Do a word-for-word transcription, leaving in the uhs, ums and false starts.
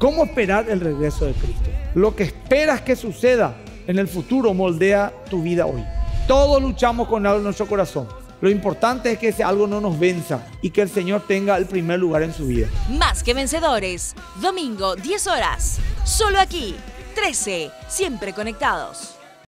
¿Cómo esperar el regreso de Cristo? Lo que esperas que suceda en el futuro moldea tu vida hoy. Todos luchamos con algo en nuestro corazón. Lo importante es que ese algo no nos venza y que el Señor tenga el primer lugar en su vida. Más que Vencedores, domingo diez horas, solo aquí, trece, siempre conectados.